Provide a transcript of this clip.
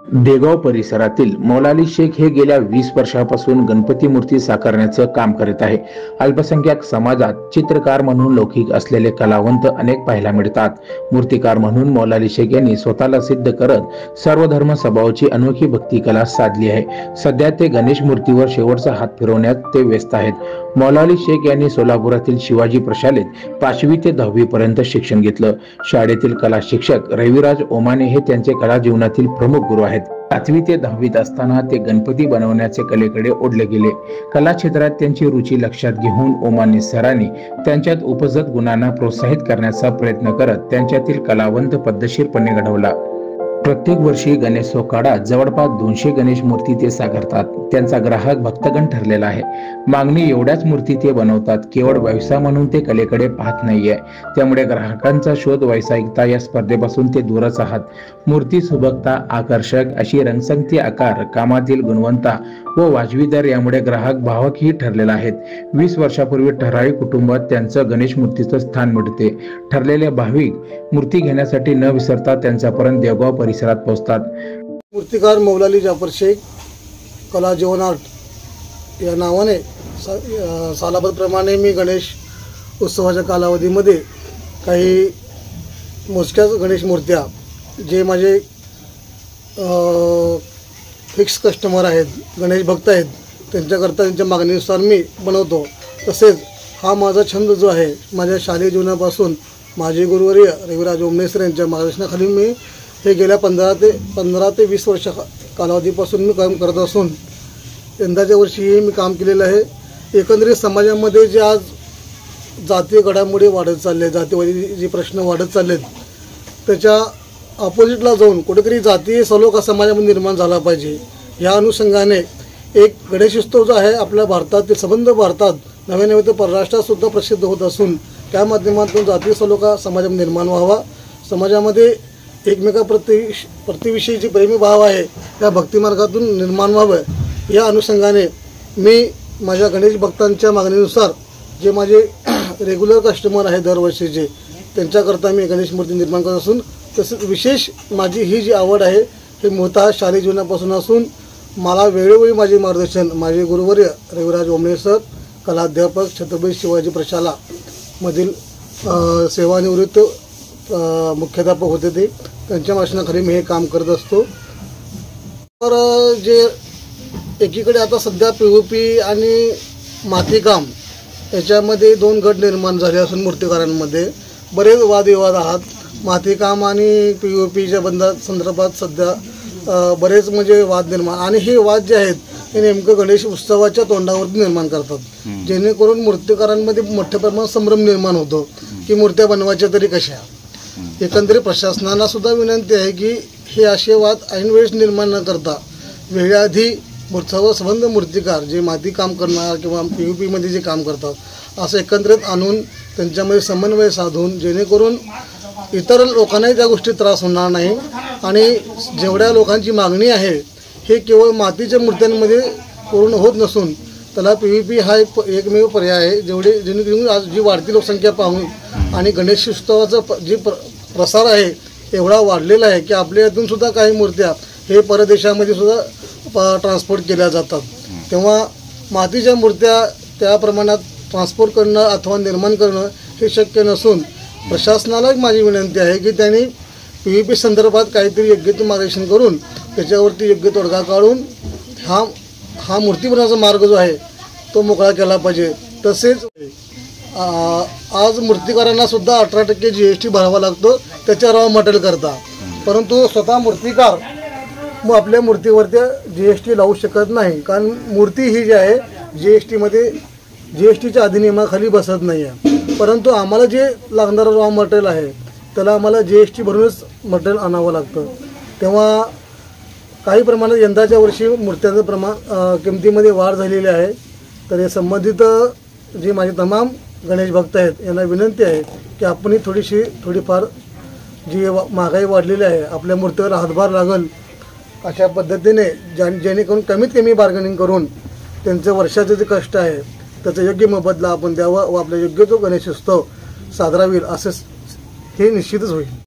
देगाव परिसरातील मौलाली शेख हे गेल्या 20 वर्षापासून गणपती मूर्ती साकारण्याचं काम करत आहे। अल्पसंख्याक समाजात चित्रकार म्हणून लौकिक असलेले कलावंत अनेक पाहायला मिळतात। मूर्तिकार म्हणून मौलाली शेख यांनी स्वतःला सिद्ध करत सर्वधर्म स्वभावाची अनोखी भक्ती कला साधली आहे। सध्या ते गणेश मूर्तीवर शेवटचा हात फिरवण्यात ते व्यस्त आहेत। मौलाली शेख यांनी सोलापुरातील शिवाजी प्रशालेत 5वी ते 10वी पर्यंत शिक्षण घेतलं। शाळेतील कला शिक्षक रविराज ओमाने हे त्यांचे कला जीवनातील प्रमुख गुरु आहेत। 5वी ते 10वीत असताना ते गणपती बनवण्याचे कलेकडे ओढले गेले। कला क्षेत्रात त्यांची रुची लक्षात घेऊन ओमाने सरांनी त्यांच्यात उपजत गुणांना प्रोत्साहित करण्याचा प्रयत्न करत त्यांच्यातील कलावंत पद्धतशीरपणे घडवला। प्रत्येक वर्षी गणेशोत्सव काळात जवळपास 200 गणेश मूर्ती ते साकारतात। त्यांचा ग्राहक भक्तगण ठरलेला आहे। मागणी एवढ्याच मूर्ती ते बनवतात। केवळ व्यवसाय म्हणून ते कलेकडे पाहत नाहीये। त्यामुळे ग्राहकांचा शोध व्यावसायिकता या स्पर्धेपासून ते दूरच आहात। मूर्ती सुबकता, आकर्षक अशी रंगसंगती, आकार, कामातील गुणवत्ता व वाजवी दर यामुळे ग्राहक भावकही ठरलेला आहेत। 20 वर्षापूर्वी ठराविक कुटुंबात त्यांचं गणेश मूर्तीचं स्थान मिळते। ठरलेले भाविक मूर्ती घेण्यासाठी न विसरता त्यांच्यापर्यंत देवगाव परिसरात पोहोचतात। मूर्तिकार मौलाली जाफर शेख कला जीवन आर्ट या नावाने सालाबद्दप्रमाणे मी गणेश उत्सवाच्या कालावधीमध्ये काही मोजक्याच गणेश मूर्त्या जे माझे फिक्स कस्टमर आहेत, गणेश भक्त आहेत, त्यांच्याकरता त्यांच्या मागणीनुसार मी बनवतो। तसेच हा माझा छंद जो आहे, माझ्या शालेय जीवनापासून माझे गुरुवर्य रविराज ओमने सर यांच्या मार्गदर्शनाखाली मी हे गेल्या 15 ते 20 वर्ष कालावधीपासून मी काम करत असून यंदाच्या वर्षीही मी काम केलेलं आहे। एकंदरीत समाजामध्ये जे आज जातीय घडामोडी वाढत चालले, जातीवादी जे प्रश्न वाढत चाललेत, त्याच्या ऑपोजिटला जाऊन कुठेतरी जातीय सलोखा समाजामध्ये निर्माण झाला पाहिजे। या अनुषंगाने एक गणेशोत्सव जो आहे आपल्या भारतातील संबंध भारतात नव्हे तर परराष्ट्रात सुद्धा प्रसिद्ध होत असून त्या माध्यमातून जातीय सलोखा समाजामध्ये निर्माण व्हावा, समाजामध्ये एकमेकाप्रती जी प्रेमभाव आहे त्या भक्तिमार्गातून निर्माण व्हावं, या अनुषंगाने मी माझ्या गणेश भक्तांच्या मागणीनुसार जे माझे रेग्युलर कस्टमर आहे दरवर्षीचे, त्यांच्याकरता मी गणेश मूर्ती निर्माण करत असून तसेच विशेष माझी ही जी आवड आहे हे मूळतः शालेय जीवनापासून असून मला वेळोवेळी माझे मार्गदर्शन माझे गुरुवर्य रविराज ओमने सर, कलाध्यापक छत्रपती शिवाजी प्रशाला मधील सेवानिवृत्त मुख्याध्यापक होते ते, त्यांच्या मार्गदर्शनाखाली मी हे काम करत असतो। तर जे एकीकडे आता सध्या POP आणि मातीकाम याच्यामध्ये 2 गट निर्माण झाले असून मूर्तिकारांमध्ये बरेच वादविवाद आहात। मातीकाम आणि POPच्या संदर्भात सध्या बरेच म्हणजे वाद निर्माण, आणि हे वाद जे आहेत हे नेमकं गणेश उत्सवाच्या तोंडावरती निर्माण करतात, जेणेकरून मूर्तिकारांमध्ये मोठ्या प्रमाणात संभ्रम निर्माण होतो की मूर्त्या बनवायच्या तरी कशा। एकंदरीत प्रशासनाला सुद्धा विनंती आहे की हे असे वाद ऐनवेळेस निर्माण न करता वेळेआधी संबंध मूर्तिकार जे माती काम करणार किंवा POPमध्ये जे काम करतात असं एकत्रित आणून त्यांच्यामध्ये समन्वय साधून जेणेकरून इतर लोकांनाही त्या गोष्टी त्रास होणार नाही। आणि जेवढ्या लोकांची मागणी आहे हे केवळ मातीच्या मूर्त्यांमध्ये पूर्ण होत नसून त्याला POP हा एकमेव पर्याय आहे। जेणेकरून आज जी वाढती लोकसंख्या पाहून आणि गणेशोत्सवाचा जे प्रसार आहे एवढा वाढलेला आहे की आपल्या यातून सुद्धा काही मूर्त्या हे परदेशामध्ये सुद्धा ट्रान्सपोर्ट केल्या जातात। तेव्हा मातीच्या मूर्त्या त्या प्रमाणात ट्रान्सपोर्ट करणं अथवा निर्माण करणं हे शक्य नसून प्रशासनाला माझी विनंती आहे की त्यांनी POP संदर्भात काहीतरी योग्य ते मार्गदर्शन करून त्याच्यावरती योग्य तोडगा काढून हा मूर्ती बनवण्याचा मार्ग जो आहे तो मोकळा केला पाहिजे। तसेच आज मूर्तिकारांना सुद्धा 18% GST भरावा लागतो त्याच्या रॉ मटेरियल करता, परंतु स्वतः मूर्तिकार मग आपल्या मूर्तीवरती GST लावू शकत नाही, कारण मूर्ती ही जी आहे GSTच्या अधिनियमाखाली बसत नाही आहे। परंतु आम्हाला जे लागणारं रॉ मटेरियल आहे त्याला आम्हाला GST भरूनच मटेरियल आणावं लागतं। तेव्हा काही प्रमाणात यंदाच्या वर्षी मूर्त्यांचं किमतीमध्ये वाढ झालेली आहे। तर हे संबंधित जे माझे तमाम गणेश भक्त आहेत यांना विनंती आहे की आपणही थोडीफार जी महागाई वाढलेली आहे आपल्या मूर्तीवर हातभार लागेल अशा पद्धतीने जेणेकरून कमीत कमी बार्गेनिंग करून त्यांचं वर्षाचं जे कष्ट आहे त्याचा योग्य मोबदला आपण द्यावा व आपला योग्य तो गणेशोत्सव साजरा होईल असे हे निश्चितच होईल।